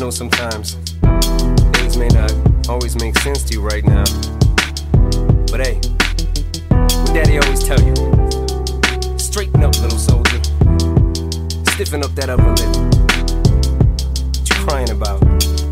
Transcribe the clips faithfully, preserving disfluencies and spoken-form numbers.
know sometimes things may not always make sense to you right now, but hey, what Daddy always tell you, straighten up, little soldier, stiffen up that upper lip. What you crying about?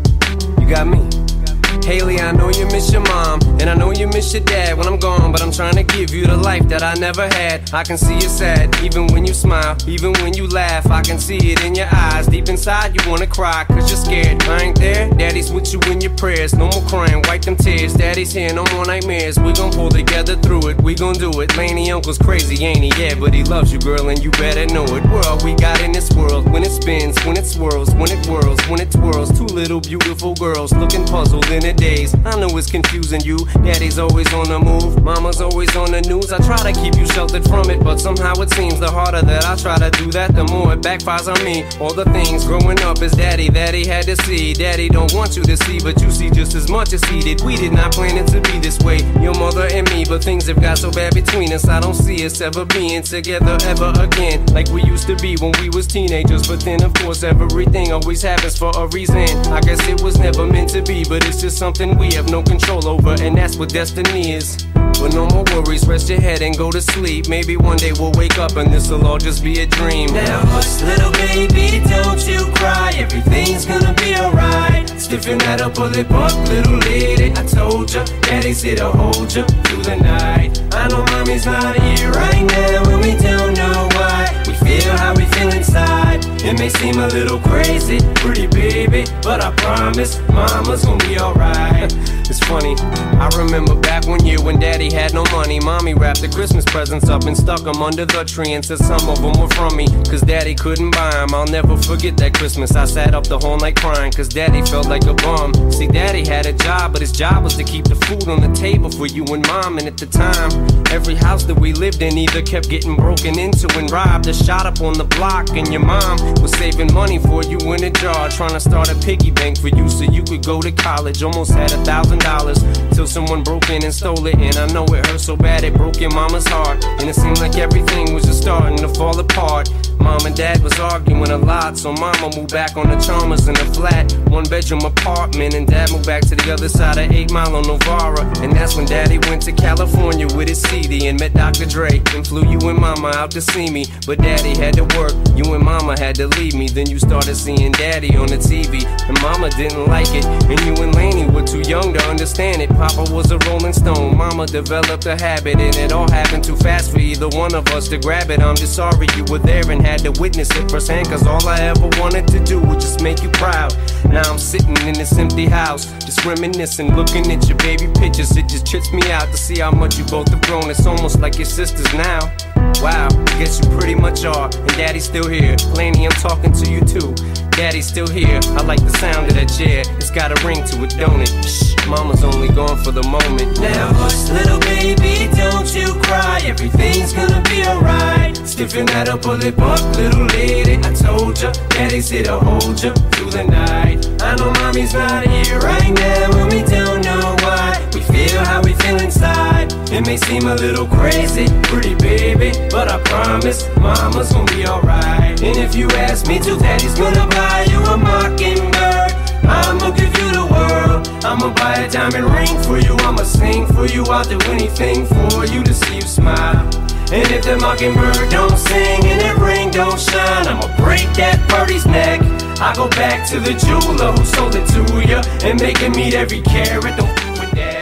You got me. Haley, I know you miss your mom, and I know you miss your dad when I'm gone, but I'm trying to give you the life that I never had. I can see you sad, even when you smile, even when you laugh. I can see it in your eyes, deep inside you wanna cry, cause you're scared. I ain't there, Daddy's with you in your prayers. No more crying, wipe them tears. Daddy's here, no more nightmares. We gon' pull together through it, we gon' do it. Laney uncle's crazy, ain't he? Yeah, but he loves you, girl, and you better know it. We're all we got in this world, when it spins, when it swirls, when it whirls, when it twirls. Two little beautiful girls looking puzzled in it days. I know it's confusing you. Daddy's always on the move, mama's always on the news. I try to keep you sheltered from it, but somehow it seems the harder that I try to do that, the more it backfires on me. All the things growing up as daddy that he had to see, daddy don't want you to see, but you see just as much as he did. We did not plan it to be this way, your mother and me, but things have got so bad between us. I don't see us ever being together ever again, like we used to be when we was teenagers. But then of course everything always happens for a reason. I guess it was never meant to be, but it's just something we have no control over, and that's what destiny is. But no more worries, rest your head and go to sleep. Maybe one day we'll wake up and this'll all just be a dream. Now hush, little baby, don't you cry, everything's gonna be alright. Stiffen that upper lip up, little lady. I told ya, Daddy's here to hold ya through the night. I know mommy's not here right now, and we don't know why. We feel how we feel inside. It may seem a little crazy, pretty baby, but I promise mama's gonna be alright. It's funny, I remember back one year when Daddy had no money. Mommy wrapped the Christmas presents up and stuck them under the tree and said some of them were from me, cause Daddy couldn't buy them. I'll never forget that Christmas. I sat up the whole night crying, cause Daddy felt like a bum. See, Daddy had a job, but his job was to keep the food on the table for you and Mom. And at the time, every house that we lived in either kept getting broken into and robbed or shot up on the block. And your mom was saving money for you in a jar, trying to start a piggy bank for you so you could go to college. Almost had a thousand dollars till someone broke in and stole it. And I know it hurt so bad it broke your mama's heart, and it seemed like everything was just starting to fall apart. Mom and Dad was arguing a lot, so Mama moved back on the Chalmers in a flat one bedroom apartment, and Dad moved back to the other side of eight Mile on Novara. And that's when Daddy went to California with his C D and met Doctor Dre and flew you and Mama out to see me. But Daddy had to work, you and Mama had to leave me. Then you started seeing Daddy on the T V, and Mama didn't like it, and you and Laney were too young to understand it. Papa was a Rolling Stone, Mama developed a habit, and it all happened too fast for either one of us to grab it. I'm just sorry you were there and had to witness it firsthand, cause all I ever wanted to do was just make you proud. Now I'm sitting in this empty house, just reminiscing, looking at your baby pictures. It just trips me out to see how much you both have grown. It's almost like your sisters now. Wow, guess you pretty much are, and Daddy's still here. Laney, I'm talking to you too. Daddy's still here. I like the sound of that chair. It's got a ring to it, don't it? Shh, Mama's only gone for the moment. Now hush, little baby, don't you cry. Everything's gonna be alright. Stiffen that upper lip up, little lady. I told ya, Daddy's here to hold ya through the night. I know Mommy's not here right now, and we don't know why. We feel how we feel inside. It may seem a little crazy, pretty baby, but I promise Mama's gonna be alright. And if you ask me to, Daddy's gonna buy you a mockingbird. I'ma give you the world. I'ma buy a diamond ring for you. I'ma sing for you. I'll do anything for you to see you smile. And if the mockingbird don't sing and that ring don't shine, I'ma break that birdie's neck. I go back to the jeweler who sold it to ya and make him meet every carat. Don't f with Dad.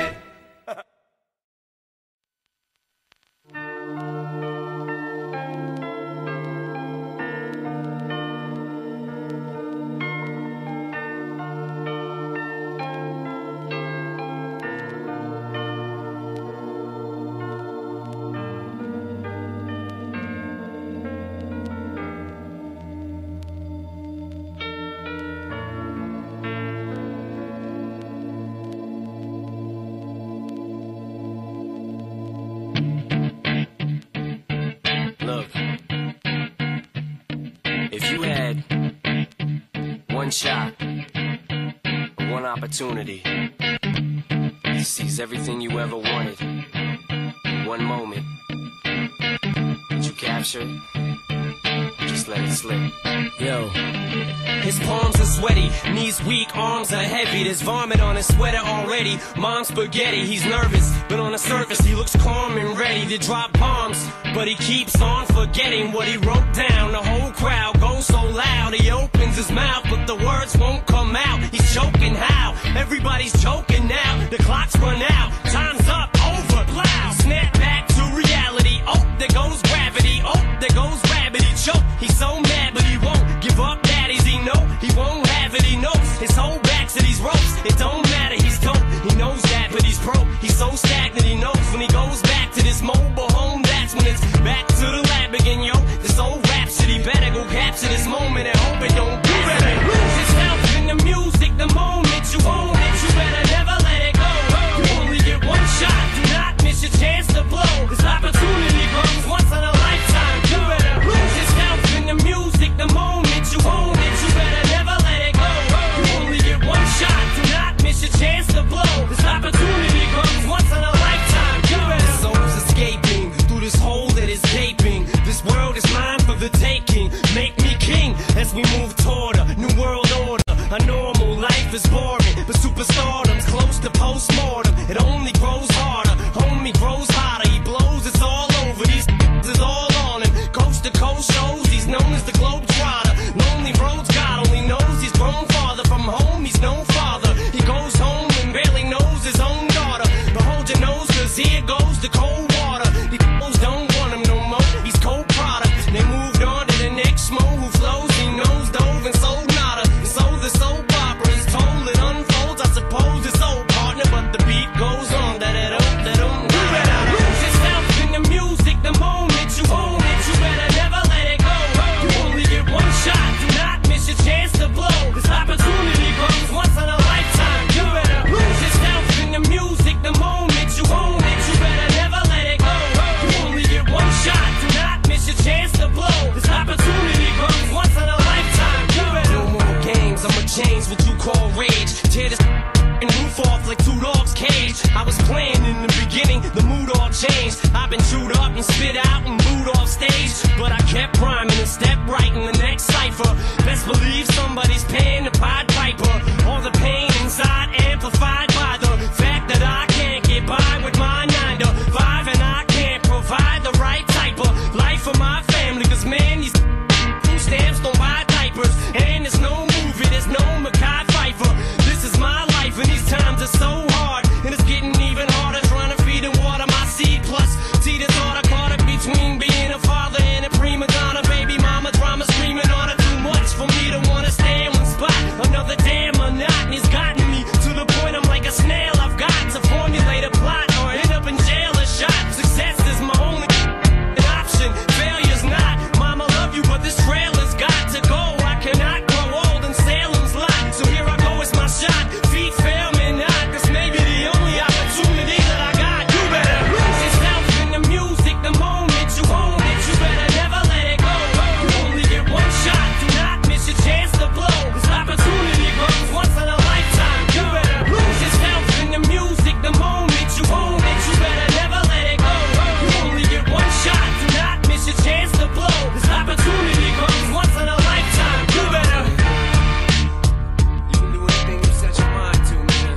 Look, if you had one shot, one opportunity to seize everything you ever wanted, one moment that you captured, just just let it slip. Yo. His palms are sweaty, knees weak, arms are heavy. There's vomit on his sweater already. Mom's spaghetti, he's nervous, but on the surface he looks calm and ready to drop bombs. But he keeps on forgetting what he wrote down. The whole crowd goes so loud, he opens his mouth, but the words won't come out. He's choking how? Everybody's choking now. The clock's run out, time's up, over, loud. Snap back to reality. Oh, there goes gravity. Oh, there goes rabbit. He choke. He's so mad, but he won't give up. Daddies, he know he won't have it. He knows his whole back to these ropes. It don't matter. He's dope. He knows that, but he's broke. He's so stagnant. He knows when he goes back to this mobile home, that's when it's back to the lab again. Yo, this old rhapsody better go capture this moment and hope it don't. You better lose yourself in the music. The moment you own it, you better never let it go. You only get one shot. Do not miss your chance to blow. This opportunity comes once in a lifetime. You better lose yourself in the music. The moment you own it, you better never let it go. You only get one shot. Do not miss your chance to blow. This opportunity comes once in a lifetime. You better. This soul's escaping through this hole that is gaping. This world is mine for the taking. Make me king as we move toward a new world order. A normal life is boring, but superstardom's close to postmortem. It only grows harder, homie grows hotter. He blows, it's all over. These is all on him. Coast to coast shows, he's known as the Globetrotter. Lonely roads, God only knows he's grown farther from home. He's no father. He goes home and barely knows his own daughter. But hold your nose, cause here goes the cold water. These fools don't want him no more. He's cold product. They moved on to the next mo who flows. He knows dove and sold nada. And so the soap opera is told, it unfolds. I suppose it's old partner, but the beat goes on. That it don't, that don't. You better lose yourself in the music. The moment you own it, you better never let it go. You only get one shot. Do not miss your chance to blow. This opportunity comes once in a lifetime. You better lose yourself in the music. The moment you own it, you better never let it go. You only get one shot. Do not miss your chance to blow. This opportunity comes once in a lifetime. You better. No more games. I'ma change what you call rage. Tear this and roof off like two dogs' cage. I was playing in the beginning, the mood all changed. I've been chewed up and spit out and booed off stage, but I kept rhyming and stepped right in the next cipher. Best believe somebody's paying the Pied Piper. All the pain inside amplified by the fact that I can't get by with my nine to five, and I can't provide the right type of life for my family. Cause man, these food stamps don't buy diapers, and there's no movie, there's no Mackay Pfeiffer. This is my life, and these times are so hard, and it's getting even harder trying to feed and water my seed. Plus, see this order caught up between being a father and a prima donna. Baby mama drama screaming on her. Too much for me to wanna stay in one spot. Another damn monotony's gotten me to the point I'm like a snail. I've got to formulate a plot or end up in jail or shot. Success is my only option. Failure's not. Mama love you, but this trail has got to go. I cannot grow old in Salem's lot. So here I go, it's my shot. Feet fail me not. This may be the only opportunity that I got. You better lose yourself in the music. The moment you own it, you better never let it go. You only get one shot. Do not miss your chance to blow. This opportunity comes once in a lifetime. You better lose yourself in the music. The moment you own it, you better never let it go. You only get one shot. Do not miss your chance to blow. This opportunity comes once in a lifetime. You better. You can do anything you set your mind to, man.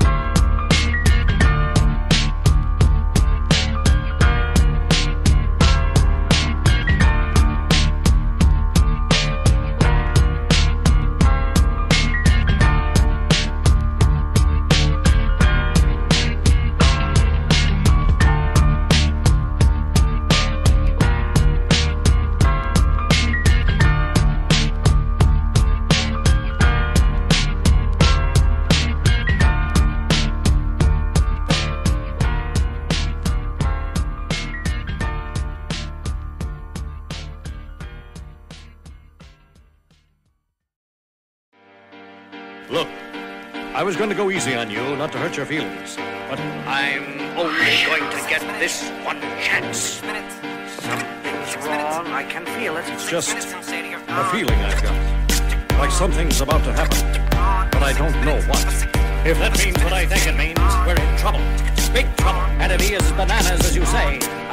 Look, I was going to go easy on you, not to hurt your feelings, but I'm only going to get this one chance. Something's wrong. I can feel it. it's just a feeling I've got. Like something's about to happen, but I don't know what. If that means what I think it means, we're in trouble. Big trouble. And if he is as bananas as you say, I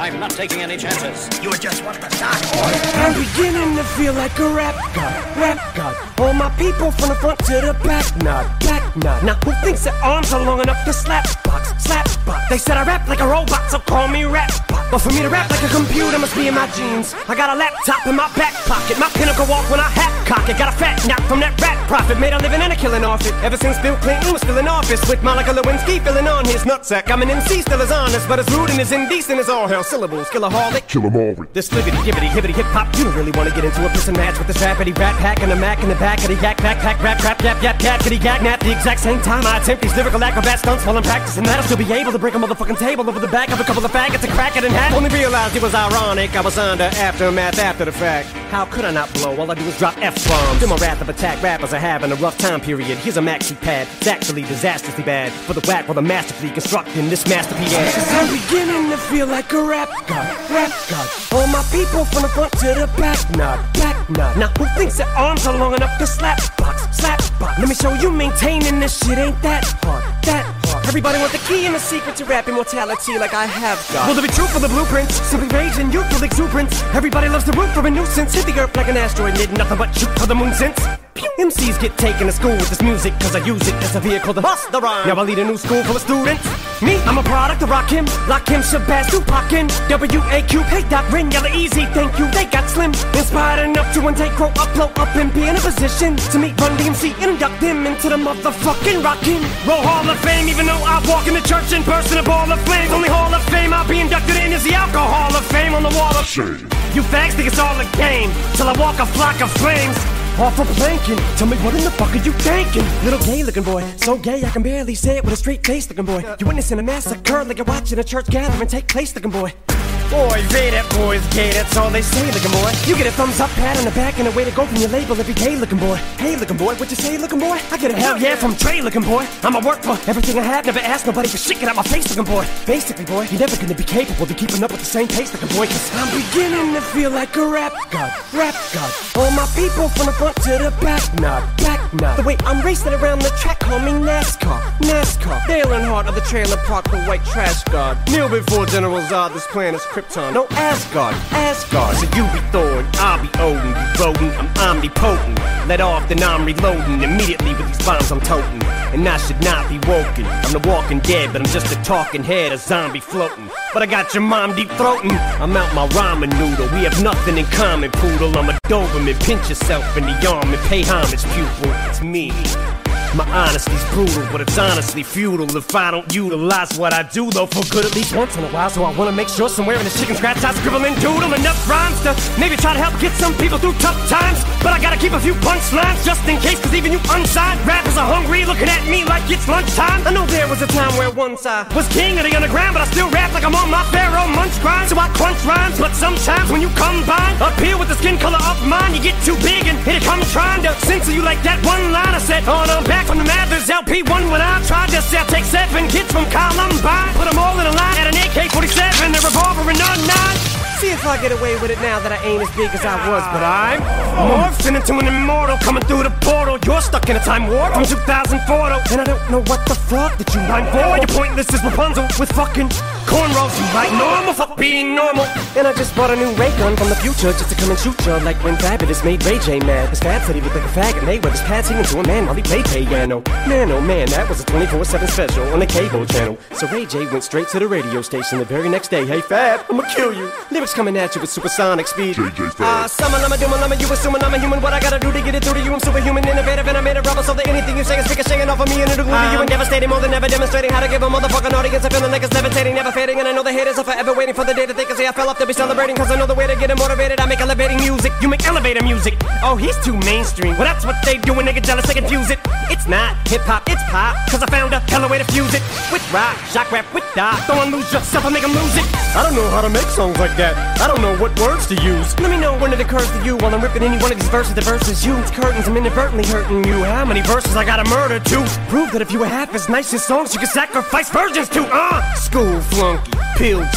I'm not taking any chances. You just want to start. I'm beginning to feel like a rap god, rap god. All my people from the front to the back, nod, back nod. Now who thinks their arms are long enough to slap box, slap box? They said I rap like a robot, so call me rap bot. But for me to rap like a computer must be in my genes. I got a laptop in my back pocket, my pinnacle walk when I hat cock it. Got a fat knock from that rap profit, made a living and a killing off it. Ever since Bill Clinton was still in office, with Monica Lewinsky filling on his nutsack. I'm an M C, still as honest, but as rude and as indecent as all hell. Syllables, killaholic, kill 'em all. This flippity, gibbity, hibbity, hip hop. You don't really wanna get into a piss and match with this rappity rap hack and a mac in the back of the yak backpack rap rap yap yap yap kitty gag nap. The exact same time I attempt these lyrical acrobat stunts while I'm practicing that, I'll still be able to break a motherfucking table over the back of a couple of faggots and crack it in half. Only realized it was ironic, I was under aftermath after the fact. How could I not blow? All I do is drop F-bombs. To my wrath of attack, rappers are having a rough time period. Here's a maxi pad, it's actually disastrously bad for the whack while I'm masterfully constructing this masterpiece. I'm beginning to feel like a rap god, rap god. All my people from the front to the back, nod, back nod. Now who thinks their arms are long enough to slap box, slap box? Let me show you maintaining this shit ain't that hard, that hard. Everybody want the key and the secret to rap immortality like I have got. Will there be truth for the blueprints? Simply rage and youthful exuberance. Everybody loves the root for a nuisance. Hit the earth like an asteroid, did nothing but shoot for the moon since. M Cs get taken to school with this music, cause I use it as a vehicle to bust the rhyme. Now I lead a new school full of students. Me, I'm a product of Rakim, Lakim, Shabazz, Tupac, W A Q, hey Doc, Rin, Yella, Easy, thank you, they got slim. Inspired enough to one day grow up, blow up, and be in a position to meet Run D M C and induct them into the motherfucking Rockin' Roll Hall of Fame. Even though I walk in the church in person, a ball of flames. Only Hall of Fame I'll be inducted in is the Alcohol of Fame on the wall of shame. You fags think it's all a game, till I walk a flock of flames. Off of planking, tell me what in the fuck are you thinking? Little gay looking boy, so gay I can barely say it with a straight face looking boy. You witnessing a massacre like you're watching a church gathering take place looking boy. Boys, they that boy's gay, that's all they say looking boy. You get a thumbs up, pat on the back, and a way to go from your label every day looking boy. Hey looking boy, what you say looking boy? I get a hell yeah from Trey looking boy. I'ma work for everything I have, never ask nobody for shit, get out my face looking boy. Basically boy, you're never gonna be capable of keeping up with the same pace looking boy, cause I'm beginning to feel like a rap god, rap god. All my people from the front to the back, nod, back nod. The way I'm racing around the track, call me NASCAR, NASCAR. Dale Earnhardt of the trailer park, the white trash god. Kneel before General Zod, this planet's Krypton. No Asgard, Asgard. So you be Thor and I'll be Odin. You rodent, I'm omnipotent. Let off, then I'm reloading. Immediately with these bombs I'm toting. And I should not be woken. I'm the walking dead, but I'm just a talking head, a zombie floating. But I got your mom deep throating. I'm out my ramen noodle. We have nothing in common, poodle. I'm a Doberman. Pinch yourself in the arm and pay homage, pupil. It's me. My honesty's brutal, but it's honestly futile if I don't utilize what I do, though, for good at least once in a while. So I wanna make sure somewhere in this chicken scratch I scribble and doodle enough rhymes to maybe try to help get some people through tough times. But I gotta keep a few punchlines just in case, cause even you unsigned rappers are hungry, looking at me like it's lunchtime. I know there was a time where once I was king of the underground, but I still rap like I'm on my Pharaoh munch grind. So I crunch rhymes, but sometimes when you combine up here with the skin color of mine, you get too big and here it comes trying to censor you like that one line I said on I'm back from the Mathers L P one when I tried to sell. Take seven kids from Columbine, put them all in a line at an A K forty-seven, a revolver and a nine. See if I get away with it now that I ain't as big as I was, but I'm morphing into an immortal coming through the portal. You're stuck in a time warp from two thousand four though, and I don't know what the fuck that you rhyme for. You're pointless as Rapunzel with fucking cornrows. You like normal, fuck being normal. And I just bought a new ray gun from the future just to come and shoot ya, like when Fabulous made Ray J mad. His Fab said he looked like a faggot. Mayweather's pad singing to a man while he played piano. Man, oh man, that was a twenty-four seven special on the cable channel. So Ray J went straight to the radio station the very next day. Hey Fab, I'ma kill you. Lyrics coming at you with supersonic speed. Ah, uh, summon, I'm a doom, I'm a you assuming I'm a human. What I gotta do to get it through to you? I'm superhuman, innovative, and I made a rubber so that anything you say is ricocheting off of me and it'll glue to you and devastating more than ever, demonstrating how to give a motherfucking audience a feeling like it's levitating, never fading. And I know the haters are forever waiting for the day that they can say I fell off to be celebrating, cause I know the way to get them motivated. I make elevating music, you make elevator music. Oh, he's too mainstream. Well, that's what they do when they get jealous, they confuse it. It's not hip-hop, it's pop, cause I found a hella way to fuse it. With rock, shock rap, with dot. Don't lose yourself and make them lose it. I don't know how to make songs like that. I don't know what words to use. Let me know when it occurs to you while I'm ripping any one of these verses. The verses you, it's curtains, I'm inadvertently hurting you. How many verses I gotta murder to prove that if you were half as nice as songs you could sacrifice virgins to? Uh, school flunky, pill junkie,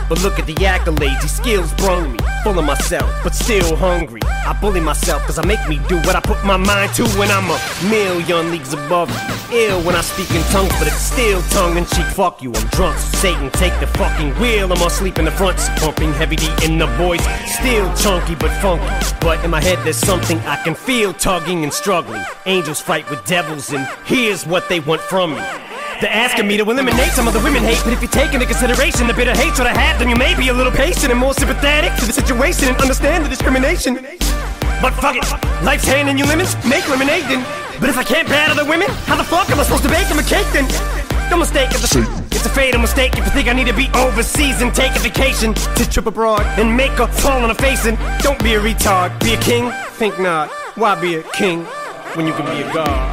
but look at the accolades. These skills brung me, full of myself, but still hungry. I bully myself cause I make me do what I put my mind to. When I'm a million leagues above you, ill when I speak in tongues, but it's still tongue-in-cheek. Fuck you, I'm drunk, so Satan take the fucking wheel. I'm asleep in the front, so pumping heavy D in the voice. Still chunky but funky, but in my head there's something I can feel tugging and struggling. Angels fight with devils, and here's what they want from me. They're asking me to eliminate some of the women hate, but if you take into consideration the bitter hatred I have, then you may be a little patient and more sympathetic to the situation and understand the discrimination. But fuck it, life's handing you lemons, make lemonade then. But if I can't battle the women, how the fuck am I supposed to bake them a cake then? No mistake, it's a, it's a fatal mistake if you think I need to be overseas and take a vacation to trip abroad and make a fall on a face. And don't be a retard, be a king? Think not, why be a king when you can be a god?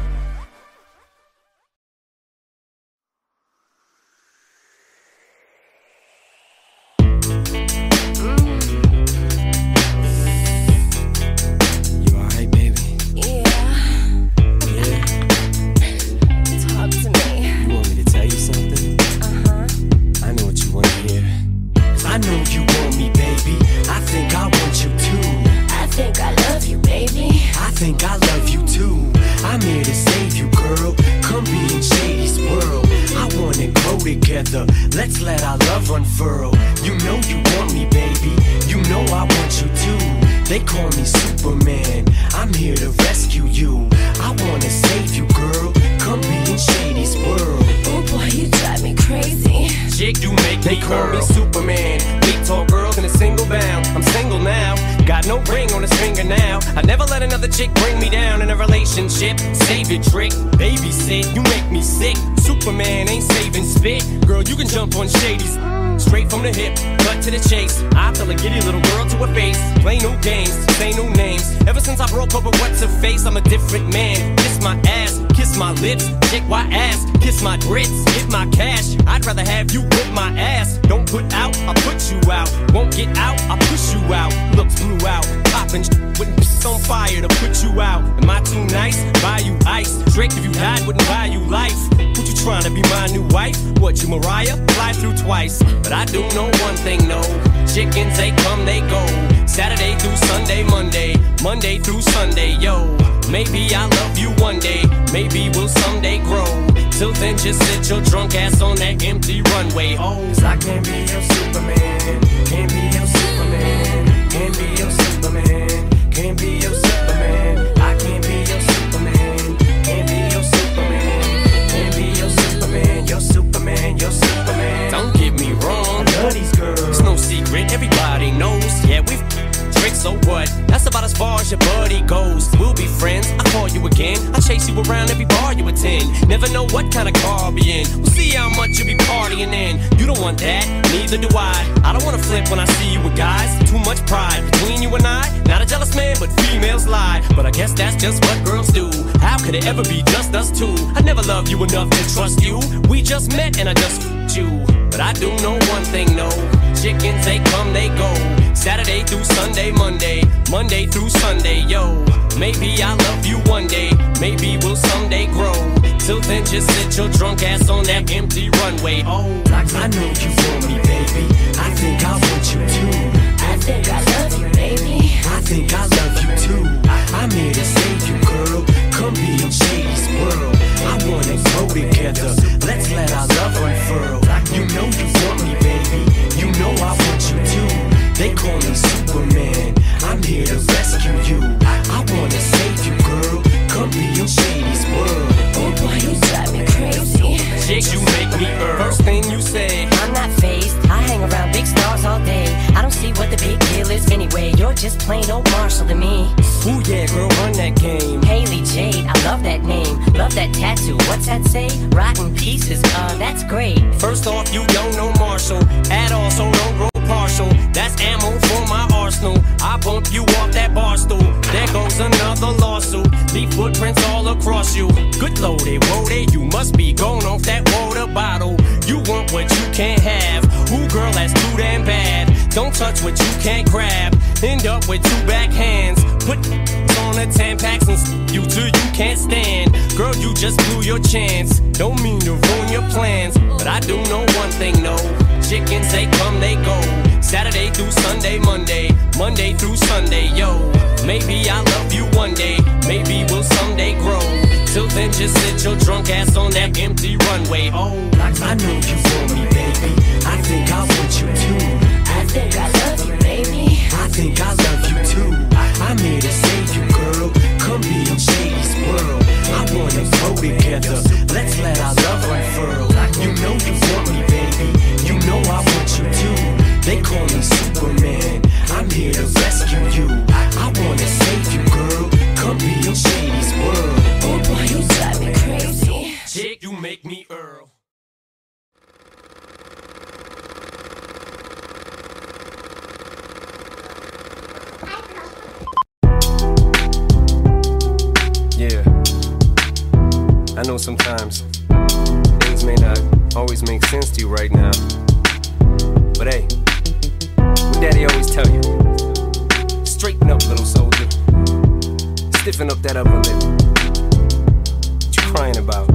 Let's let our love unfurl. You know you want me, baby. You know I want you too. They call me Superman. I'm here to rescue you. I wanna save you, girl. Come be in Shady's world. Oh boy, you drive me crazy. Chick, you make they me call girl. me Superman. Big tall girl in a single bound. I'm single now. Got no ring on his finger now. I never let another chick bring me down in a relationship. Save your trick, babysit. You make me sick. Superman ain't saving spit. Girl, you can jump on Shady's. Straight from the hip, cut to the chase. I tell a giddy little girl to her face. Play no games, say no names. Ever since I broke up with what's her face, I'm a different man. Kiss my ass, kiss my lips. Check my ass, kiss my grits. Get my cash, I'd rather have you whip my ass. Don't put out, I'll put you out. Won't get out, I'll push you out. Looks blew out, poppin' wouldn't piss on fire to put you out. Am I too nice? Buy you ice. Drake, if you died, wouldn't buy you life. What you trying to be my new wife? What, you Mariah? Fly through twice. But I do know one thing, no. Chickens, they come, they go. Saturday through Sunday, Monday. Monday through Sunday, yo. Maybe I'll love you one day. Maybe we'll someday grow. Till then, just sit your drunk ass on that empty runway. Oh, 'cause I can't be your Superman. Can't be your Superman. Can't be your Superman. Can't be your Superman. I can't be your Superman. Can't be your Superman. Can't be your Superman. You're Superman. You're Superman. Don't get me wrong, I love these girls. It's no secret, everybody knows. Yeah, we've tricks, so what? That's about as far as your buddy goes. We'll be friends, I call you again. I chase you around every bar you attend. Never know what kind of car I'll be in. We'll see how much you be partying in. You don't want that, neither do I. I don't wanna flip when I see you with guys. Too much pride between you and I. Not a jealous man, but females lie. But I guess that's just what girls do. How could it ever be just us two? I never loved you enough to trust you. We just met and I just f***ed you. But I do know one thing, no. Chickens, they come, they go. Saturday through Sunday, Monday. Monday through Sunday, yo. Maybe I'll love you one day. Maybe we'll someday grow. Till then, just sit your drunk ass on that empty runway. Oh, I know you want me, baby. I think I want you too. I think I love you, baby. I think I love you too. I'm here to save you, girl. Come be in Shady's world. I wanna grow together. Let's let our love unfurl. You know you want me, baby. You know I want you too. They call me Superman. I'm here to rescue you. I wanna save you, girl. Come be in Shady's world. Oh boy, you drive me crazy. Chick, you make me earn. First thing you say, I'm not phased. I hang around big stars all day. I don't see what the big deal is anyway. You're just plain old Marshall to me. ooh yeah, girl, run that game. Haley Jade, I love that name. Love that tattoo. What's that say? Rotten pieces. Uh, that's great. First off, you don't know Marshall at all, so don't grow partial. That's ammo for my arsenal. I bump you off that bar stool. There goes another lawsuit. Leave footprints all across you. Good loaded, woaded. You must be going off that water bottle. You want what you can't have. Ooh, girl, that's too damn bad. Don't touch what you can't grab. End up with two back hands. Put on the ten packs and you till you can't stand. Girl, you just blew your chance. Don't mean to ruin your plans, but I do know one thing, no. Chickens, they come, they Saturday through Sunday, Monday, Monday through Sunday, yo. Maybe I'll love you one day, maybe we'll someday grow. Till then, just sit your drunk ass on that empty runway. Oh, I know you want me, baby. I think I want you too. I think I love you, baby. I think I love you too. I'm here to save you, girl. Come be in Shady's world. I wanna grow together. Let's let our love unfurl. You know you want me, baby. You know I want you too. They call me Superman. I'm here to rescue you. I wanna save you, girl. Come be in Shady's world. Oh boy, you drive me crazy. chick, you make me Earl. Yeah, I know sometimes things may not always make sense to you right now, but hey, what Daddy always tell you, straighten up, little soldier, stiffen up that upper lip. What you crying about?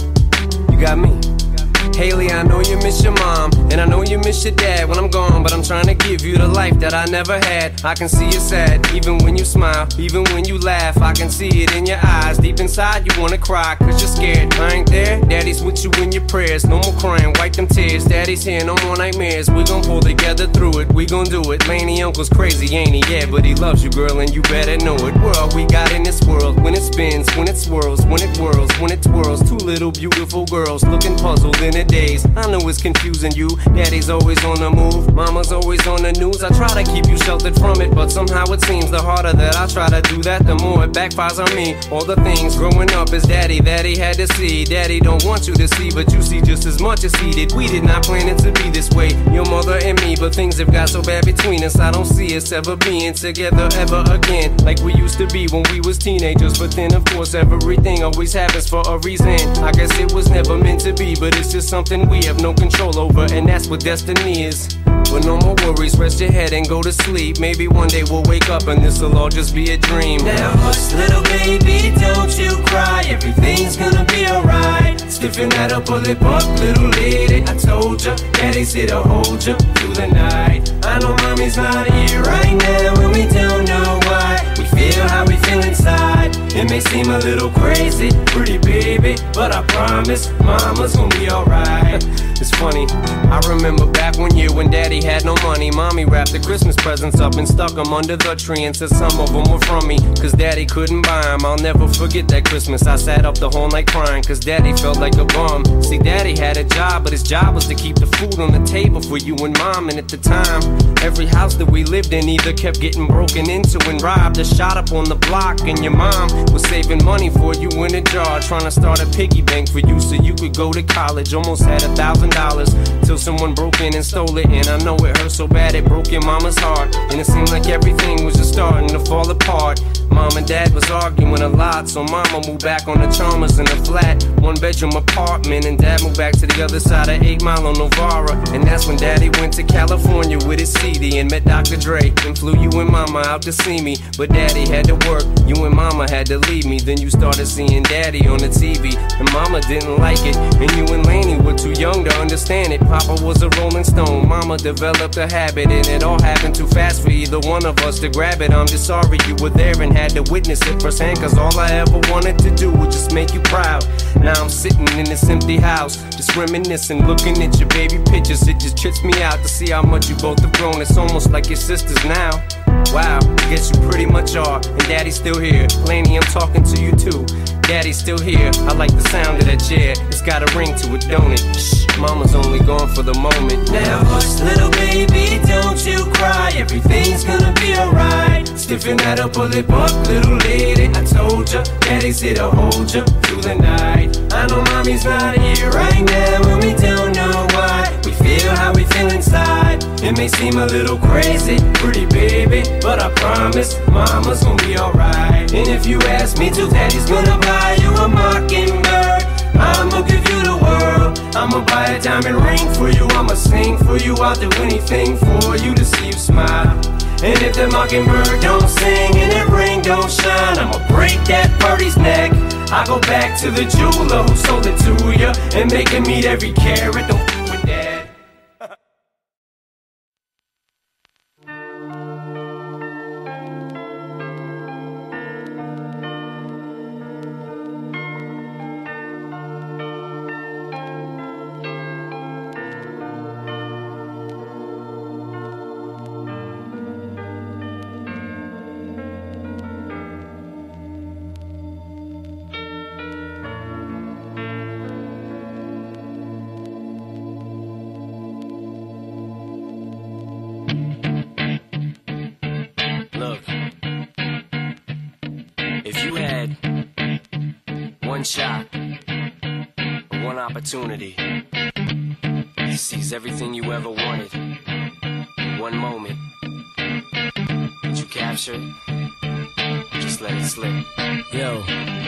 You got me. Haley, I know you miss your mom, and I know you miss your dad when I'm gone, but I'm trying to give you the life that I never had. I can see you sad, even when you smile, even when you laugh. I can see it in your eyes, deep inside you wanna cry, cause you're scared. I ain't there, Daddy's with you in your prayers. No more crying, wipe them tears. Daddy's here, no more nightmares. We gon' pull together through it, we gon' do it. Laney uncle's crazy, ain't he? Yeah, but he loves you, girl, and you better know it. We're all we got in this world, when it spins, when it swirls, when it whirls, when it twirls. Two little beautiful girls looking puzzled in a daze. I know it's confusing you. Daddy's always on the move, mama's always on the news. I try to keep you sheltered from it, but somehow it seems the harder that I try to do that, the more it backfires on me. All the things growing up as daddy that he had to see, daddy don't want you to see, but you see just as much as he did. We did not plan it to be this way, your mother and me, but things have got so bad between us. I don't see us ever being together ever again, like we used to be when we was teenagers. But then of course everything always happens for a reason. I guess it was never meant to be, but it's just something we have no control over, and that's what destiny is. But no more worries, rest your head and go to sleep. Maybe one day we'll wake up and this'll all just be a dream. Now hush, little baby, don't you cry. Everything's gonna be alright. Stiffen that upper lip up, little lady. I told ya, Daddy's here to hold ya through the night. I know mommy's not here right now, and we don't know why. We feel how we feel inside. It may seem a little crazy, pretty baby, but I promise mama's gonna be alright. It's funny, I remember back one year when Daddy had no money. Mommy wrapped the Christmas presents up and stuck them under the tree and said some of them were from me, cause Daddy couldn't buy them. I'll never forget that Christmas. I sat up the whole night crying, cause Daddy felt like a bum. See, Daddy had a job, but his job was to keep the food on the table for you and Mom. And at the time, every house that we lived in either kept getting broken into and robbed or shot up on the block. And your mom was saving money for you in a jar, trying to start a piggy bank for you so you could go to college. Almost had a thousand dollars till someone broke in and stole it. And I know it hurt so bad it broke your mama's heart, and it seemed like everything was just starting to fall apart. Mom and Dad was arguing a lot, so Mama moved back on the Chalmers in a flat one bedroom apartment, and Dad moved back to the other side of eight Mile on Novara. And that's when Daddy went to California with his C D and met Doctor Dre and flew you and Mama out to see me. But Daddy had to work, you and Mama had to leave me. Then you started seeing Daddy on the T V, and Mama didn't like it, and you and Laney were too young to understand it. Papa was a Rolling Stone, Mama developed a habit, and it all happened too fast for either one of us to grab it. I'm just sorry you were there and had to witness it firsthand, cause all I ever wanted to do was just make you proud. Now I'm sitting in this empty house, just reminiscing, looking at your baby pictures. It just trips me out to see how much you both have grown. It's almost like your sisters now. Wow, I guess you pretty much are, and Daddy's still here. Laney, I'm talking to you too. Daddy's still here, I like the sound of that chair. It's got a ring to it, don't it? Shh, Mama's only gone for the moment. Now hush, little baby, don't you cry. Everything's gonna be alright. Stiffen that upper lip up, little lady. I told ya, Daddy's here to hold ya through the night. I know Mommy's not here right now, and we don't know why. We feel how we feel inside. It may seem a little crazy, pretty baby, but I promise Mama's gonna be alright. And if you ask me to, Daddy's gonna buy you a mockingbird. I'ma give you the world. I'ma buy a diamond ring for you. I'ma sing for you. I'll do anything for you to see you smile. And if that mockingbird don't sing and that ring don't shine, I'ma break that birdie's neck. I go back to the jeweler who sold it to ya and make him meet every carat. Don't f with that. shot, one opportunity. He sees everything you ever wanted in one moment. Did you capture it? Just let it slip. Yo.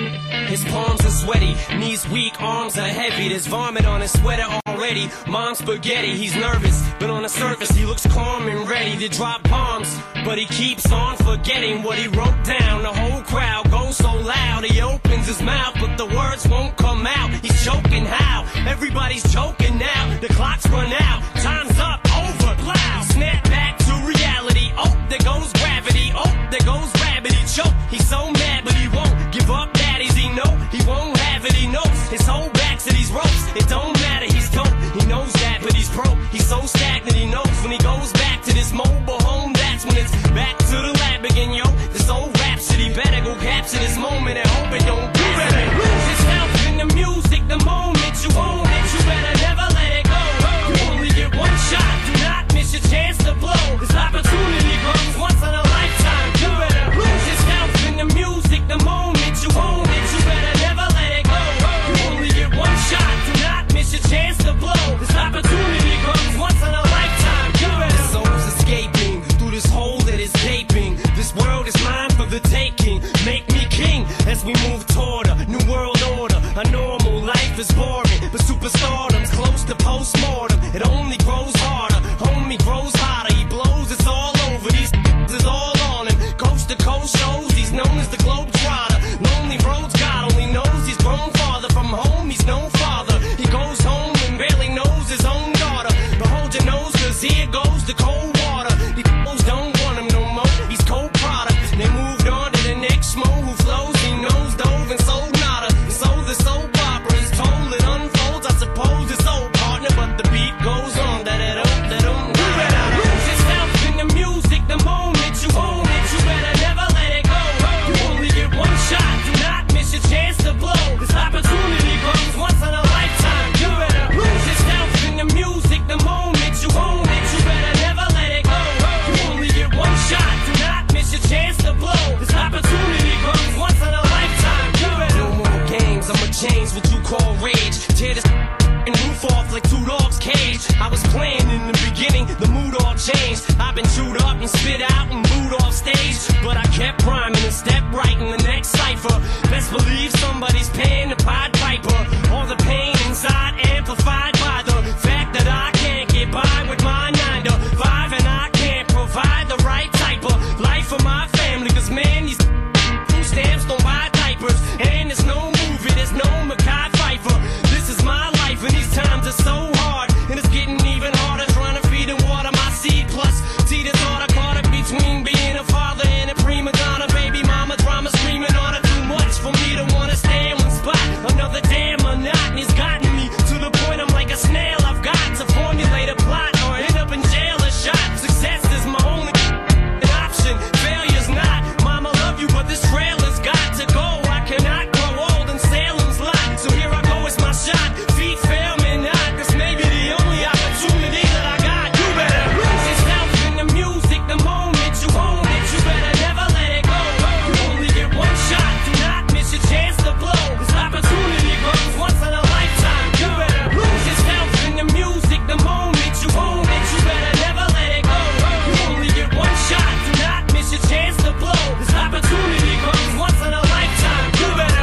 His palms are sweaty, knees weak, arms are heavy. There's vomit on his sweater already. Mom's spaghetti, he's nervous, but on the surface he looks calm and ready to drop bombs. But he keeps on forgetting what he wrote down. The whole crowd goes so loud, he opens his mouth, but the words won't come out. He's choking how? Everybody's joking now. The clock's run out, time's up, over, loud. Snap back to reality. Oh, there goes gravity. Oh, there goes rabbit. He choke. He's so mad, but he won't give up. Daddies, he know he won't have it. He knows his whole back to these ropes. It don't matter. He's dope. He knows that, but he's broke. He's so stagnant. He knows when he goes back to this mobile home, that's when it's back to the lab again, yo. This old rhapsody better go capture this moment and hope it don't do better. Lose yourself in the music, the moment you own it. You better never let it go. You only get one shot. Do not miss your chance to blow. This opportunity comes once in a lifetime. You better lose yourself in the music, the moment you own it. You better never let it go. You only get one shot. Do not miss your chance to blow. This opportunity comes once in a lifetime. You better. The soul's escaping through this hole that is gaping. This world is mine for the taking. Make me king as we move toward a new world order. A normal life is boring, but superstardom's close to postmortem. It only grows harder, homie grows hotter. He blows, it's all over. These is all on him. Coast to coast shows, he's known as the Globetrotter. Lonely roads, God only knows he's grown farther from home. He's no father. He goes home and barely knows his own daughter. But hold your nose, cause here goes the cold water. These fools don't want him no more. He's cold product. They moved on to the next mo who flows. He knows dove and sold nada. And so the soap opera is told. It unfolds. I suppose it's old partner, but the beat goes on. Da da da da da. You better lose yourself in the music, the moment you own it. You better never let it go. You only get one shot. Do not miss your chance to blow. This opportunity comes once in a lifetime. You better lose yourself in the music, the moment you own it. You better never let it go. You only get one shot. Do not miss your chance to blow. This opportunity comes once in a lifetime. You better. No more games. I'ma change what you call rage. Tear this and roof off like two dogs' cage. I was playing in the beginning, the mood all changed. I've been chewed up and spit out and booed off stage, but I kept rhyming and stepped right in the next cipher. Best believe somebody's paying the Pied Piper. All the pain inside amplified by the fact that I can't get by with my nine to five, and I can't provide the right type of life for my family. Cause man, these food stamps don't buy diapers, and there's no movie, there's no Mackay Pfeiffer. This is my life, and these times are so hard, and it's getting even harder trying to feed and water my seed. Plus, see the thought I caught it between being a father and a prima donna. Baby mama drama screaming on her too much for me to wanna stay in one spot. Another damn monotony's gotten me to the point I'm like a snail. I've got to formulate a plot or end up in jail or shot. Success is my only option, failure's not. Mama love you, but this trailer's got to go. I cannot grow old in Salem's lot, so here I go, it's my shot. Feet fail me not, this may be the only opportunity that I got. You better lose yourself in the music, the moment you own it. You better never let it go. You only get one shot. Do not miss your chance to blow. This opportunity comes once in a lifetime. You better lose yourself in the music, the moment you own it. You better never let it go. You only get one shot. Do not miss your chance to blow. This opportunity comes once in a lifetime. You better.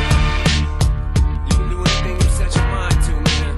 You can do anything you set your mind to, man.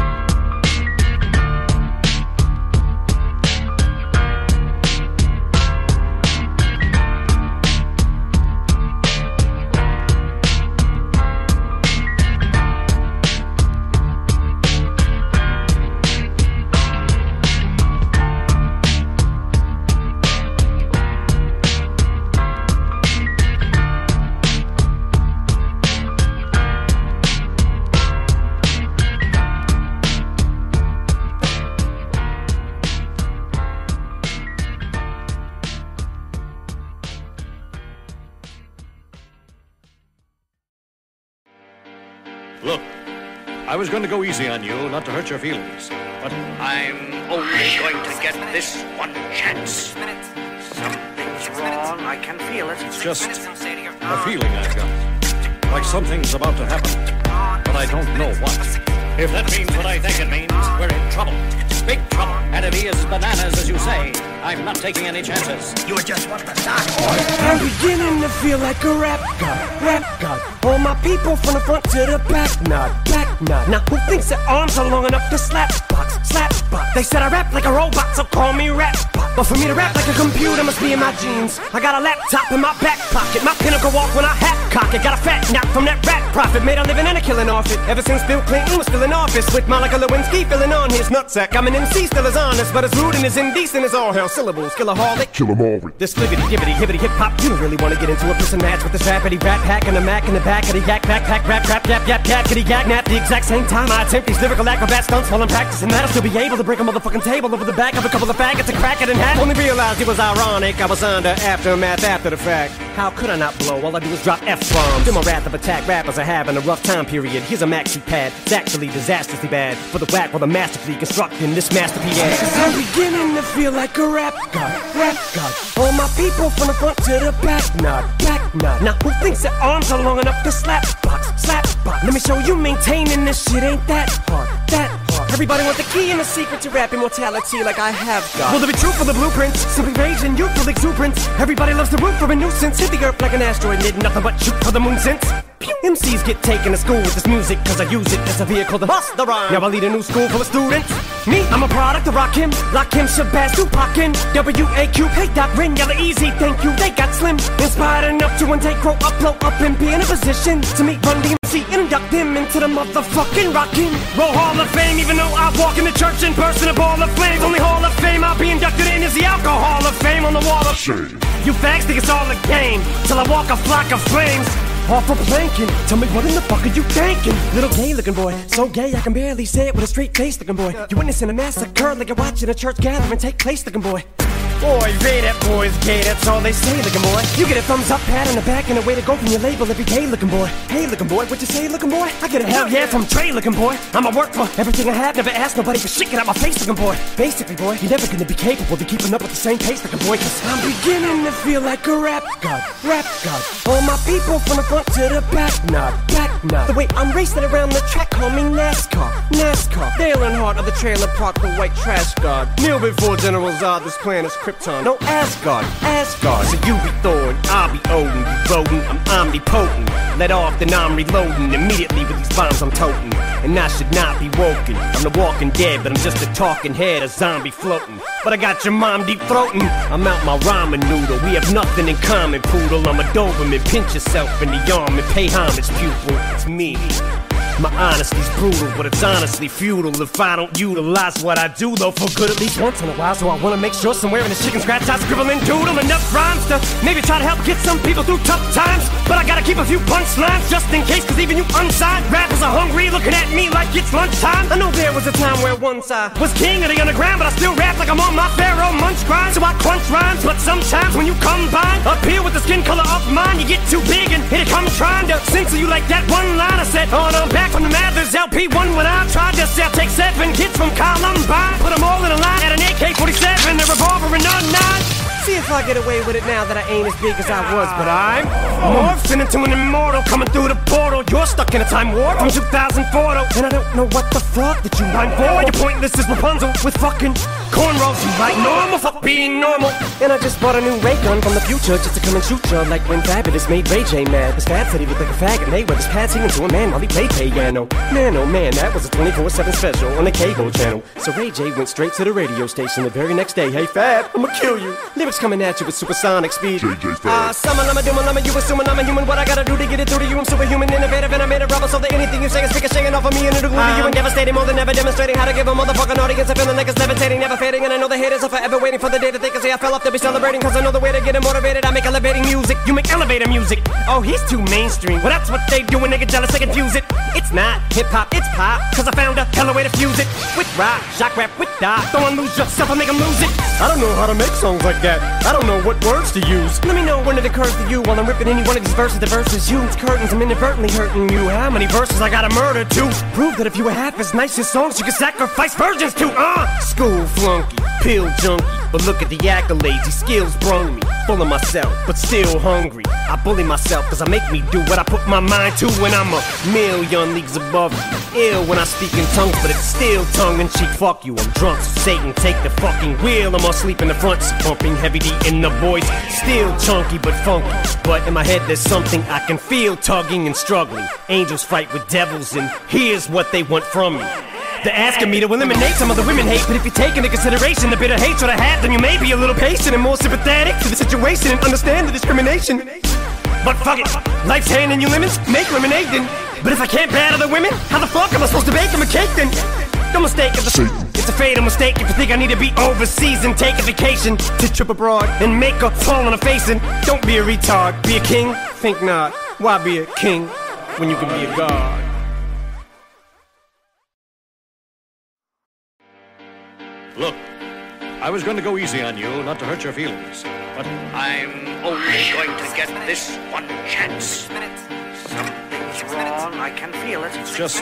Look, I was going to go easy on you, not to hurt your feelings, but I'm only going to get this one chance. Something's wrong. I can feel it. it's just a feeling I've got. like something's about to happen, but I don't know what. If that means what I think it means, we're in trouble. Big trouble. And if he is bananas, as you say, I'm not taking any chances. You just want the start. I'm beginning to feel like a rap god, rap god. All my people from the front to the back, nod, back nod. Now who thinks their arms are long enough to slap box, slap box? They said I rap like a robot, so call me rap bot. But for me to rap like a computer must be in my genes. I got a laptop in my back pocket, my pinnacle walk when I hat cock it. Got a fat knock from that rap profit, made a living and a killing off it. Ever since Bill Clinton was still in office, with Monica Lewinsky filling on his nutsack. I'm an M C, still as honest, but as rude and as indecent as all hell. Syllables, killaholic, kill 'em all. This fliggity, gibbity, hibbity, hip hop. You don't really want to get into a piss and match with this rappity rap hack and a mac in the back of the yak backpack rap rap yap yap yap kitty yak nap. The exact same time I attempt these lyrical acrobat stunts while I'm practicing that, I'll still be able to break a motherfucking table over the back of a couple of faggots and crack it in half. Only realized it was ironic, I was under aftermath after the fact. How could I not blow? All I do is drop F-bombs. In my wrath of attack, rappers are having a rough time period. Here's a maxi pad, it's actually disastrously bad for the whack while the masterfully constructing this masterpiece. Cause I'm beginning to feel like a rap god, rap god. All my people from the front to the back, nod, back nod. Now who thinks their arms are long enough to slap box, slap box? Let me show you maintaining this shit ain't that hard, that hard. Everybody want the key and the secret to rap immortality like I have got. Will there be truth for the blueprints? Simply rage and youthful exuberance. Everybody loves the root for a nuisance. Hit the earth like an asteroid, did nothing but shoot for the moon since. M Cs get taken to school with this music, cause I use it as a vehicle to bust the rhyme. Now I lead a new school full of students. Me, I'm a product of Rakim, Lakim, Shabazz, Tupac, and W A Q, hey, Dot, Rin, Yella, Easy, thank you, they got slim. Inspired enough to one day grow up, blow up, and be in a position to meet Run D M C and induct them into the motherfucking Rockin' Roll Hall of Fame. Even though I walk in the church and burst in a ball of flames, only Hall of Fame I'll be inducted in is the Alcohol of Fame on the wall of shame. You fags think it's all a game, till I walk a flock of flames off a planking. Tell me what in the fuck are you thinking? Little gay looking boy, so gay I can barely say it with a straight face looking boy. You witnessing a massacre like you're watching a church gathering take place looking boy. Boy, Ray, that boy's gay, that's all they say looking boy. You get a thumbs up, pat on the back, and a way to go from your label if you gay looking boy. Hey looking boy, what you say looking boy? I get a hell yeah from Trey looking boy. I'ma work for everything I have, never ask nobody for shit, get out my face looking boy. Basically boy, you're never gonna be capable of keeping up with the same pace looking boy, cause I'm beginning to feel like a rap god, rap god. All my people from the front to the back, nod, back nod. The way I'm racing around the track, call me NASCAR, NASCAR. Dale Earnhardt of the trailer park, the white trash god. Kneel before General Zod, this planet's Krypton. No Asgard, Asgard. So you be Thor and I'll be Odin. You rodent, I'm omnipotent. Let off, then I'm reloading. Immediately with these bombs I'm toting. And I should not be woken. I'm the walking dead, but I'm just a talking head, a zombie floating. But I got your mom deep throating. I'm out my ramen noodle. We have nothing in common, poodle. I'm a Doberman. Pinch yourself in the arm and pay homage, pupil. It's me. My honesty's brutal, but it's honestly futile if I don't utilize what I do, though, for good at least once in a while. So I wanna make sure somewhere in the chicken scratch I scribble and doodle enough rhymes to maybe try to help get some people through tough times. But I gotta keep a few punchlines just in case, cause even you unsigned rappers are hungry, looking at me like it's lunchtime. I know there was a time where once I was king of the underground, but I still rap like I'm on my Pharaoh munch grind. So I crunch rhymes, but sometimes when you combine up here with the skin color of mine, you get too big and here it comes trying to censor you like that one line I said. Oh, no, back from the Mathers L P one when I tried to sell. Take seven kids from Columbine, put them all in a line at an A K forty-seven, a revolver and a nine. See if I get away with it now that I ain't as big as I was, but I'm morphing into an immortal coming through the portal. You're stuck in a time warp from two thousand four, though, and I don't know what the fuck that you mind for. You're pointless as Rapunzel with fucking cornrows. You like normal, fuck being normal. And I just bought a new ray gun from the future just to come and shoot you like when Fabulous made Ray J mad. Cause Fab said he looked like a faggot, and they were his pad singing to a man while he played piano. Man, oh man, that was a twenty-four seven special on the cable channel. So Ray J went straight to the radio station the very next day. Hey Fab, I'ma kill you. Lyrics coming at you with supersonic speed. J J Fab. Ah, summon, I'm a doom, I'm a you assuming I'm a human. What I gotta do to get it through to you? I'm superhuman, innovative, and I made a rubber so that anything you say is ricocheting off of me and it'll glue to you and devastating more than ever, demonstrating how to give a motherfucking audience a feeling like it's levitating, never fading. And I know the haters are forever waiting for the day that they can say I fell off to be celebrating. Cause I know the way to get them motivated. I make elevating music, you make elevator music. Oh, he's too mainstream. Well, that's what they do when they get jealous, they confuse it. It's not hip-hop, it's pop. Cause I found a hella way to fuse it. With rock, shock rap, with dot. Don't lose yourself, I make them lose it. I don't know how to make songs like that. I don't know what words to use. Let me know when it occurs to you while I'm ripping any one of these verses. The verses use curtains, I'm inadvertently hurting you. How many verses I gotta murder to prove that if you were half as nice as songs you could sacrifice virgins to? Uh, school flunky, pill junkie, but look at the accolades, these skills brung me. Full of myself, but still hungry. I bully myself cause I make me do what I put my mind to. When I'm a million leagues above you. Ill when I speak in tongues, but it's still tongue-in-cheek. Fuck you, I'm drunk, so Satan take the fucking wheel. I'm asleep in the front, pumping heavy D in the voice. Still chunky but funky, but in my head there's something I can feel tugging and struggling. Angels fight with devils and here's what they want from me. They're asking me to eliminate some of the women hate, but if you take into consideration the bitter hatred I have, then you may be a little patient and more sympathetic to the situation and understand the discrimination. But fuck it, life's handing you lemons, make lemonade then. But if I can't bear other women, how the fuck am I supposed to bake them a cake then? No mistake, it's a, it's a fatal mistake if you think I need to be overseas and take a vacation to trip abroad and make a fall on a face. And don't be a retard, be a king, think not. Why be a king when you can be a god? Look, I was going to go easy on you, not to hurt your feelings, but I'm only going to get this one chance. Something's wrong, I can feel it. it's just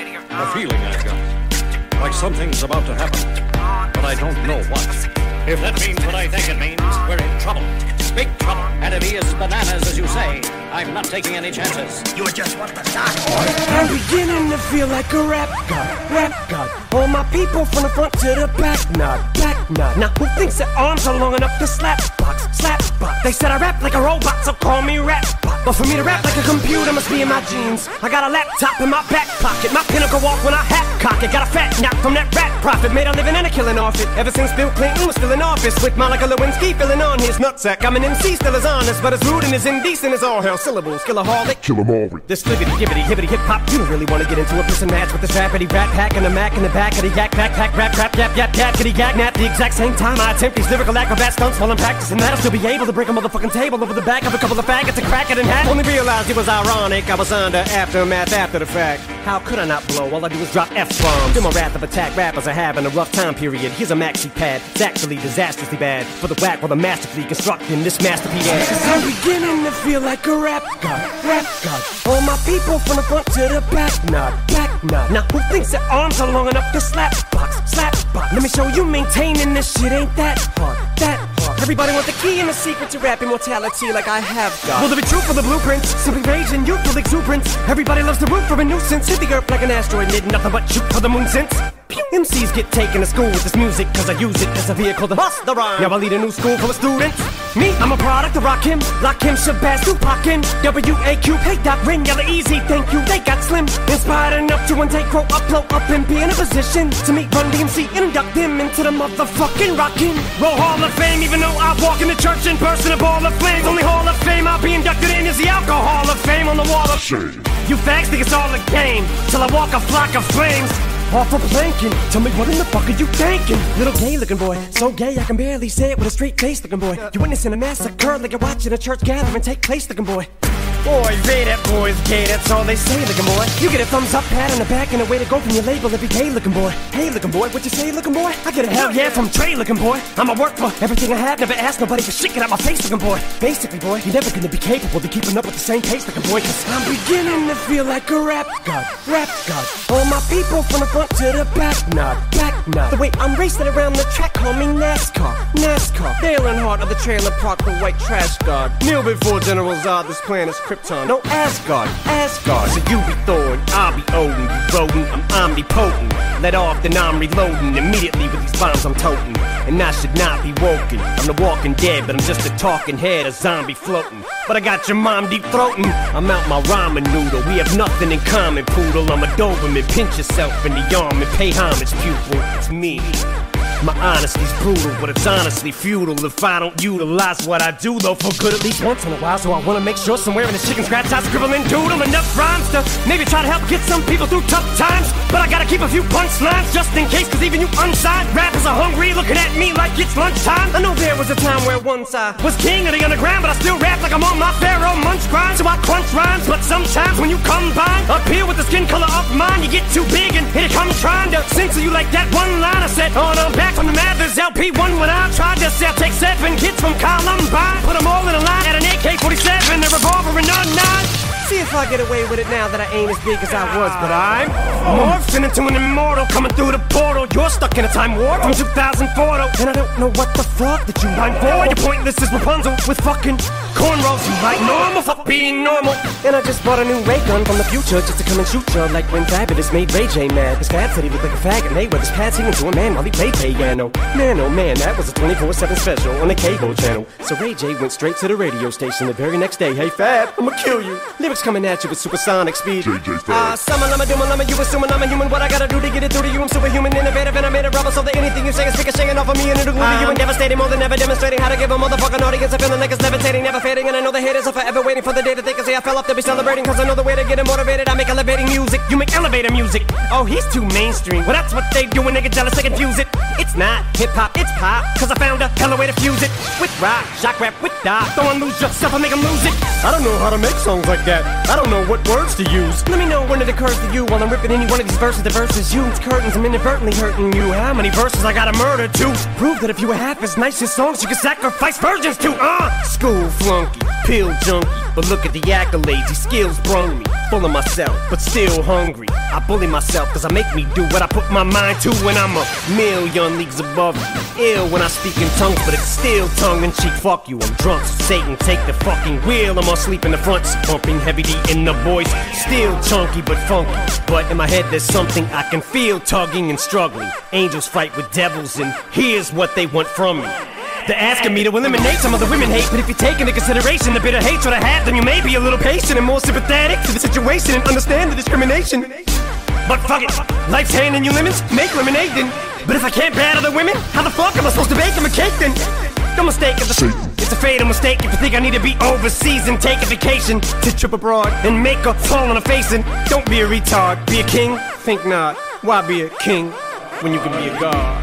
a feeling I've got. Like something's about to happen, but I don't know what. If that means what I think it means, we're in trouble. Big trouble. And if he is bananas, as you say, I'm not taking any chances. You just want to start, boy. I'm beginning to feel like a rap god, rap god. All my people from the front to the back, nod, back nod. Now who thinks their arms are long enough to slap box, slap box? They said I rap like a robot, so call me rap box. But for me to rap like a computer must be in my genes. I got a laptop in my back pocket, my pinnacle walk when I hat cock it. Got a fat knock from that rap profit, made a living and a killing off it. Ever since Bill Clinton was still in office, with Monica Lewinsky filling on his nutsack. I'm an M C, still as honest, but as rude and as indecent as all hell. Syllables, killaholic, kill 'em all. This libbity, gibbity, hibbity, hip hop. You don't really want to get into a piss and match with this rappity rap pack and a mac in the back of the yak backpack rap crap yap yap yap kitty yak nap. The exact same time I attempt these lyrical acrobat stunts while I'm practicing that, I'll still be able to break a motherfucking table over the back of a couple of faggots and crack it in half. Only realized it was ironic, I was under aftermath after the fact. How could I not blow? All I do is drop F-bombs. In my wrath of attack, rappers are having a rough time period. Here's a maxi pad, it's actually disastrously bad. For the whack while the masterfully constructing this masterpiece. Cause I'm beginning to feel like a rap god, rap god. All my people from the front to the back, nod, back nod. Now who thinks their arms are long enough to slap box, slap box? Let me show you maintaining this shit ain't that hard, that hard. Everybody want the key and the secret to rap immortality like I have got. Will there be truth for the blueprints? Simply rage and youthful exuberance. Everybody loves the root for a nuisance. Hit the earth like an asteroid, did nothing but shoot for the moon since. M Cs get taken to school with this music cause I use it as a vehicle to bust the rhyme. Now I lead a new school full of students. Me, I'm a product of Rakim, Lakim, Shabazz, Tupac, and W A Q. Hey Doc, Rin, yella easy, thank you. They got slim, inspired enough to one day grow up, blow up and be in a position to meet Run D M C and induct them into the motherfucking Rockin' Roll Hall of Fame. Even though I walk in the church and burst in a ball of flames, only Hall of Fame I'll be inducted in is the Alcohol of Fame on the wall of shame. You fags think it's all a game till I walk a flock of flames off a planking. Tell me what in the fuck are you thinking? Little gay looking boy, so gay I can barely say it with a straight face looking boy. You witnessing a massacre like you're watching a church gathering take place looking boy. Boy, they that boy's gay, that's all they say looking boy. You get a thumbs up, pat on the back, and a way to go from your label every day looking boy. Hey looking boy, what you say looking boy? I get a hell yeah from Trey looking boy. I'ma work for everything I have, never ask nobody for shit, get out my face looking boy. Basically boy, you're never gonna be capable of keeping up with the same pace looking boy. Cause I'm beginning to feel like a rap god, rap god. All my people from the front to the back, nod, back nod. The way I'm racing around the track, call me NASCAR, NASCAR. Dale Earnhardt of the trailer park, the white trash god. Kneel before General Zod, this plan is Krypton. No Asgard, Asgard. So you be Thor, I'll be Odin. You rodent, I'm omnipotent. Let off, then I'm reloading immediately with these bombs I'm toting. And I should not be woken. I'm the walking dead, but I'm just a talking head, a zombie floating. But I got your mom deep throating. I'm out my ramen noodle. We have nothing in common, poodle. I'm a Doberman. Pinch yourself in the arm and pay homage, pupil. It's me. My honesty's brutal, but it's honestly futile if I don't utilize what I do, though, for good at least once in a while. So I wanna make sure somewhere in the chicken scratch I scribble and doodle enough rhymes to maybe try to help get some people through tough times. But I gotta keep a few punchlines just in case, cause even you unsigned rappers are hungry, looking at me like it's lunchtime. I know there was a time where once I was king of the underground, but I still rap like I'm on my Pharaoh munch grind. So I crunch rhymes, but sometimes when you combine up here with the skin color of mine, you get too big and here it comes trying to censor you like that one line I said. Oh no, back from the Mathers L P one when I tried to sell. Take seven kids from Columbine, put them all in a line at an A K forty-seven, a revolver and a nine. See if I get away with it now that I ain't as big as I was, but I'm morphing into an immortal coming through the portal. You're stuck in a time warp from two thousand four, though, and I don't know what the fuck that you mind for. You're pointless as Rapunzel with fucking cornrows. You like normal, fuck being normal. And I just bought a new ray gun from the future just to come and shoot you like when Fabulous made Ray J mad. This cat said he looked like a faggot. Mayweather's pad singing to a man while he played piano. Man, oh man, that was a twenty-four seven special on the cable channel. So Ray J went straight to the radio station the very next day. Hey Fab, I'ma kill you. Lyrics coming at you with supersonic speed. J J Fab. Ah, uh, summon, I'm a doom, I'm a you assuming I'm a human. What I gotta do to get it through to you? I'm superhuman, innovative, and I made a rubber so that anything you say is ricocheting off of me and it'll glue to you and devastating more than ever, demonstrating how to give a motherfucking audience a feeling like it's levitating, never fading. And I know the haters are forever waiting for the day that they can say I fell off to be celebrating, cause I know the way to get them motivated. I make elevating music, you make elevator music. Oh, he's too mainstream. Well, that's what they do when they get jealous, they confuse it. It's not hip-hop, it's pop, cause I found a hella way to fuse it. With rock, shock rap, with dot. Don't lose yourself, I make them lose it. I don't know how to make songs like that. I don't know what words to use. Let me know when it occurs to you while I'm ripping any one of these verses. The verses you, it's curtains, I'm inadvertently hurting you. How many verses I gotta murder to prove that if you were half as nice as songs you could sacrifice virgins to? Uh, school flunky, pill junkie, but look at the accolades, these skills brung me. Full of myself, but still hungry. I bully myself cause I make me do what I put my mind to when I'm a million leagues above you. Ill when I speak in tongues, but it's still tongue-in-cheek. Fuck you, I'm drunk, so Satan take the fucking wheel. I'm asleep in the front, bumping heavy D in the voice. Still chunky but funky, but in my head there's something I can feel tugging and struggling. Angels fight with devils and here's what they want from me. They're asking me to eliminate some of the women hate, but if you take into consideration the bitter hatred I have, then you may be a little patient and more sympathetic to the situation and understand the discrimination. But fuck it, life's handing you lemons, make lemonade then. But if I can't bear other women, how the fuck am I supposed to bake them a cake then? No mistake, it's a, it's a fatal mistake if you think I need to be overseas and take a vacation to trip abroad and make a fall on a face. And don't be a retard, be a king? Think not, why be a king when you can be a god?